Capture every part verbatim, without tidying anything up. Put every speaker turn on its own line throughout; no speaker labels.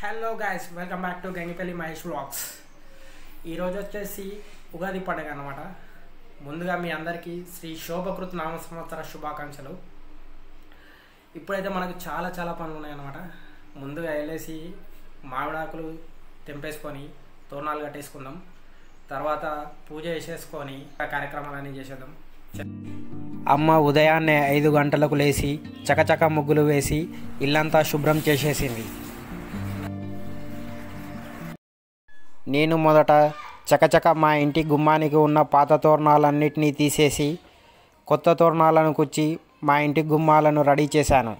Hello guys, welcome back to GangipelliMaheshvlogs. ఈరోజు వచ్చేసి ఉగాది పండుగ అన్నమాట. ముందుగా మీ అందరికీ శ్రీ శోభకృత్ నామ సంవత్సర శుభాకాంక్షలు. ఇప్పుడైతే మనకు చాలా చాలా పనులు ఉన్నాయన్నమాట. ముందుగా వెళ్ళేసి మామిడాకులు తెంపేసుకొని తోరణాలు కట్టేసుకుందాం. తర్వాత పూజ చేసేసుకొని ఆ కార్యక్రమాలన్నీ చేసేద్దాం. అమ్మ ఉదయాన్నే ఐదు గంటలకు లేచి చకచక ముగ్గులు వేసి ఇల్లంతా శుభ్రం చేసేసింది. నేను మొదట చకచక మా ఇంటి గుమ్మానికి ఉన్న పాత తోరణాలన్నిటినీ తీసేసి కొత్త తోరణాలను కుచ్చి మా ఇంటి గుమ్మాలను రెడీ చేశాను.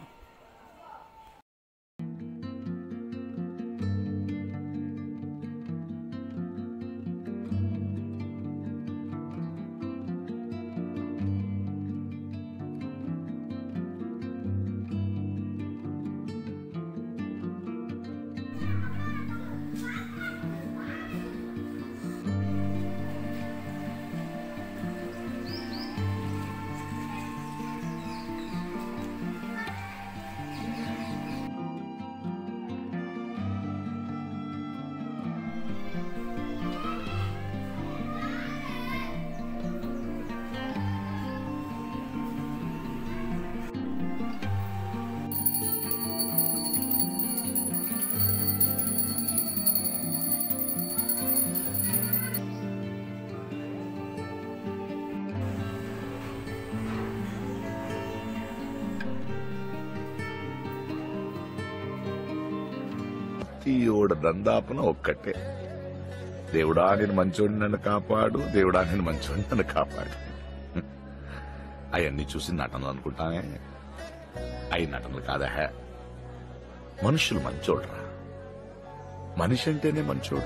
ఈవిడ దందాపన ఒక్కటే, దేవుడా నేను మంచోడిని నన్ను కాపాడు, దేవుడా నేను మంచోడిని నన్ను కాపాడు. అవన్నీ చూసి నటనలు అనుకుంటానే, అవి నటనలు కాదా. మనుషులు మంచోడురా, మనిషి అంటేనే మంచోడు.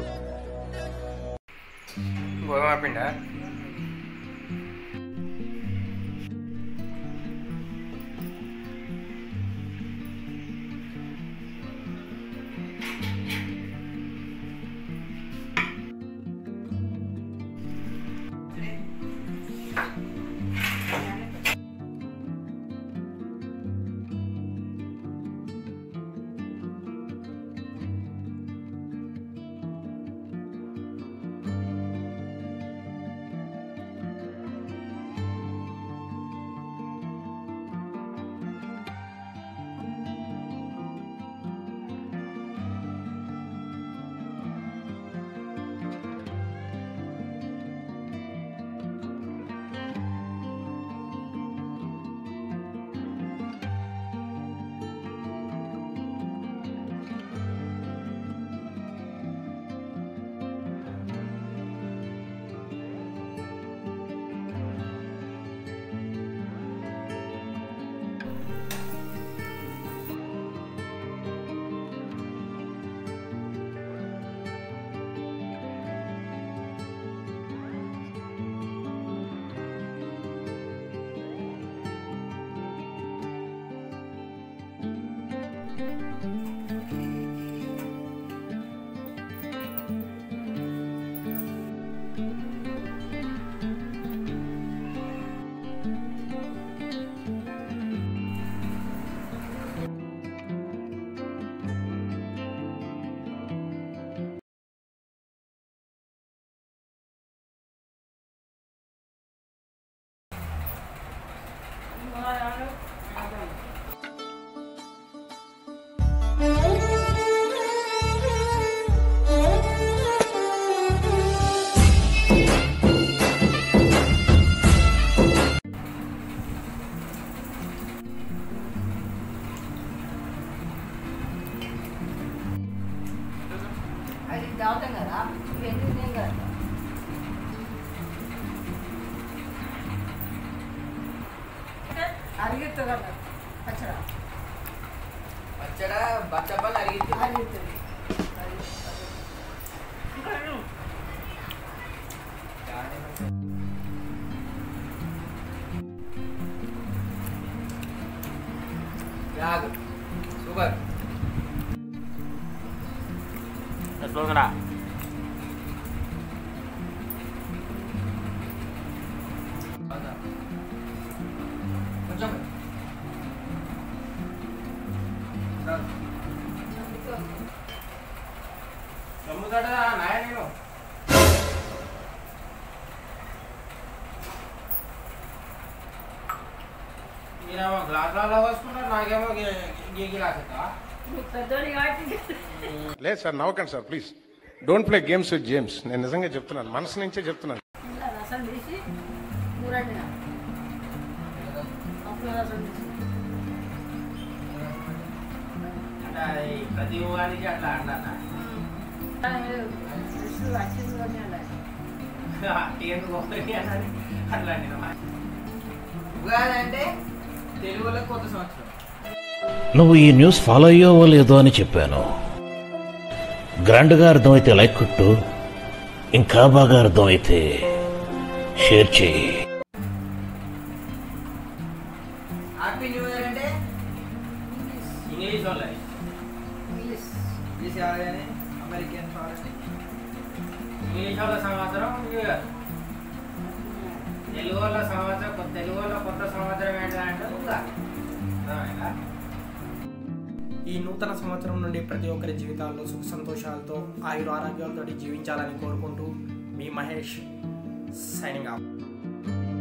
అది దావుతాం కదా, ఎందుకు నేను కదా అరిగిస్తుంది అన్న పచ్చడ
పచ్చడ బచ్చప్పలు అరిగితే
అరిగిస్తుంది.
సూపర్
ఎట్లా
కొంచెం
నమ్ముతాడా నాయ నేను మీరేమో గ్లాసులలో పోసుకుంటారు నాకేమో గీగి రాసేస్తా
పెద్దోడి కాబట్టి
లేదు సార్ నవ్వకండి sir please don't play games with James నేను నిజంగా చెప్తున్నాను మనసు నుంచే చెప్తున్నాను
ఇలా రసం తీసి కూరండి అప్పుడు రసం తీసి
అంటే అది ప్రతి ఉగాదికి అట్లా అంటారా
వచ్చింది
అట్లా అండి
ఉగాది అంటే తెలుగులో కొత్త సంవత్సరం.
నువ్వు ఈ న్యూస్ ఫాలో అయ్యావో లేదో అని చెప్పాను. గ్రాండ్గా అర్థమైతే లైక్ కొట్టు, ఇంకా బాగా అర్థమైతే షేర్ చేయి.
హ్యాపీ న్యూ ఇయర్ అంటే
ఇంగ్లీష్ వాళ్ళ
ఇంగ్లీష్
ఇంగ్లీష్ కాదు కానీ అమెరికన్ ఫారెస్ట్.
ఇంగ్లీష్ వాళ్ళ సంవత్సరం న్యూ ఇయర్, తెలుగు వాళ్ళ సంవత్సరం తెలుగు వాళ్ళ కొత్త సంవత్సరం ఏంటంటే ఉగాది. ఈ నూతన సంవత్సరం నుండి ప్రతి ఒక్కరి జీవితాల్లో సుఖ సంతోషాలతో ఆయుర ఆరోగ్యాలతో జీవించాలని కోరుకుంటూ మీ మహేష్ సైనింగ్ ఆఫ్.